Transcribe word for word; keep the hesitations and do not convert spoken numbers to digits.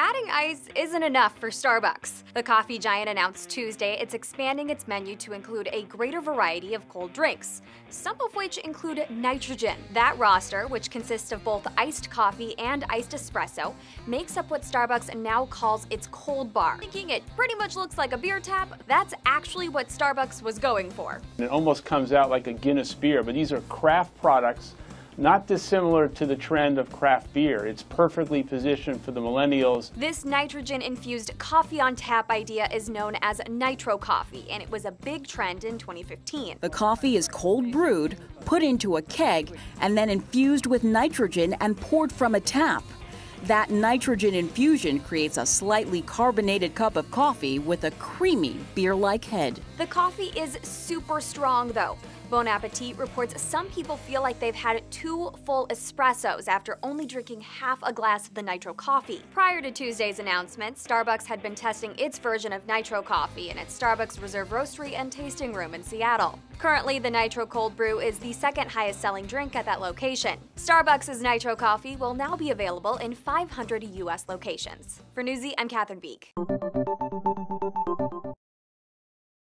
adding ice isn't enough for Starbucks. The coffee giant announced Tuesday it's expanding its menu to include a greater variety of cold drinks, some of which include nitrogen. That roster, which consists of both iced coffee and iced espresso, makes up what Starbucks now calls its cold bar. Thinking it pretty much looks like a beer tap, that's actually what Starbucks was going for. It almost comes out like a Guinness beer, but these are craft products, not dissimilar to the trend of craft beer. It's perfectly positioned for the millennials. This nitrogen-infused coffee on tap idea is known as nitro coffee, and it was a big trend in twenty fifteen. The coffee is cold brewed, put into a keg, and then infused with nitrogen and poured from a tap. That nitrogen infusion creates a slightly carbonated cup of coffee with a creamy beer-like head. The coffee is super strong, though. Bon Appetit reports some people feel like they've had two full espressos after only drinking half a glass of the nitro coffee. Prior to Tuesday's announcement, Starbucks had been testing its version of nitro coffee in its Starbucks Reserve Roastery and Tasting Room in Seattle. Currently, the Nitro Cold Brew is the second highest selling drink at that location. Starbucks' Nitro Coffee will now be available in five hundred U S locations. For Newsy, I'm Catherine Beek.